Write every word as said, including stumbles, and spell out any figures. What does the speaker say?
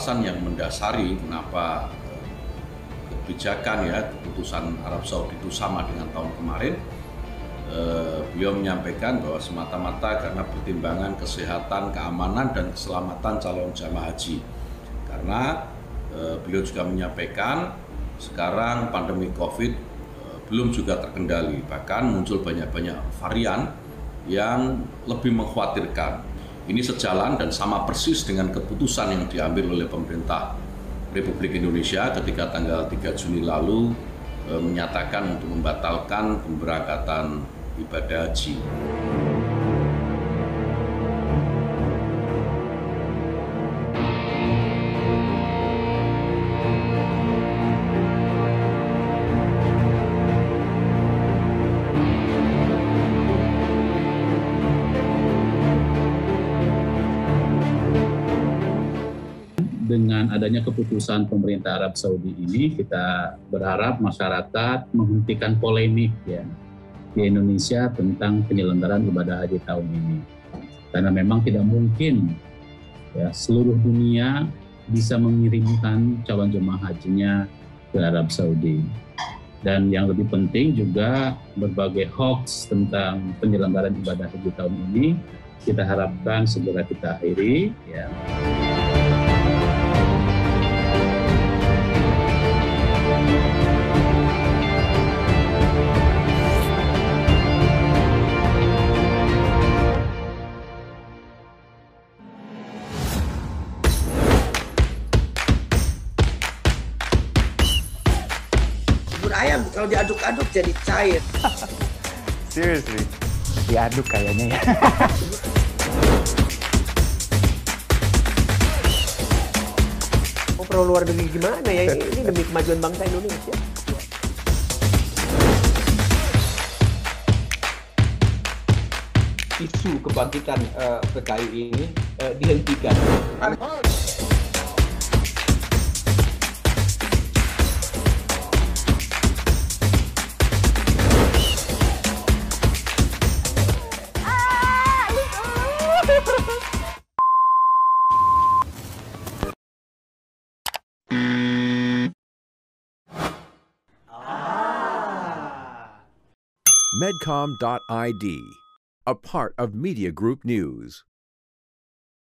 alasan yang mendasari kenapa kebijakan ya keputusan Arab Saudi itu sama dengan tahun kemarin. Eh, beliau menyampaikan bahwa semata-mata karena pertimbangan kesehatan, keamanan, dan keselamatan calon jamaah haji. Karena eh, beliau juga menyampaikan sekarang pandemi COVID eh, belum juga terkendali, bahkan muncul banyak-banyak varian yang lebih mengkhawatirkan. Ini sejalan dan sama persis dengan keputusan yang diambil oleh pemerintah Republik Indonesia ketika tanggal tiga Juni lalu eh, menyatakan untuk membatalkan pemberangkatan ibadah haji. Dengan adanya keputusan pemerintah Arab Saudi ini, kita berharap masyarakat menghentikan polemik ya di Indonesia tentang penyelenggaraan ibadah haji tahun ini. Karena memang tidak mungkin ya seluruh dunia bisa mengirimkan calon jemaah hajinya ke Arab Saudi. Dan yang lebih penting juga berbagai hoax tentang penyelenggaraan ibadah haji tahun ini kita harapkan segera kita akhiri ya. Ayam kalau diaduk-aduk jadi cair. Seriously, diaduk kayaknya ya. Oh, perlu luar negeri gimana ya? Ini demi kemajuan bangsa Indonesia. Isu kebangkitan uh, P K I ini uh, dihentikan. Medcom dot I D, a part of Media Group News.